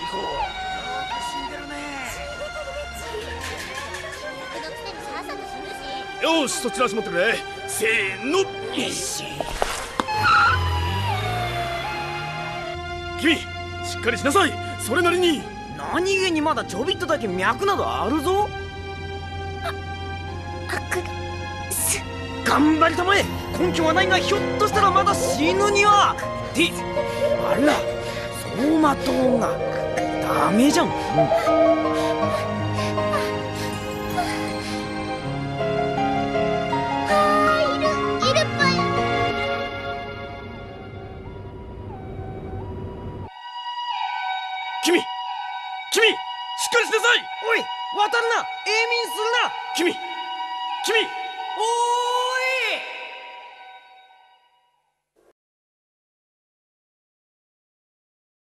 よく死んでるね。 役のくせにさっさと死ぬし。 よし、そっちの足持ってくれ。せーの。よし。 君、しっかりしなさい。それなりに。 何気にまだちょびっとだけ脈などあるぞ。頑張りたまえ。根拠はないが、ひょっとしたらまだ死ぬには。ってあら、走馬灯がダメじゃん。 いるっぽい。 君、しっかりしなさい。 おい、渡るな。永眠するな。 君、 おー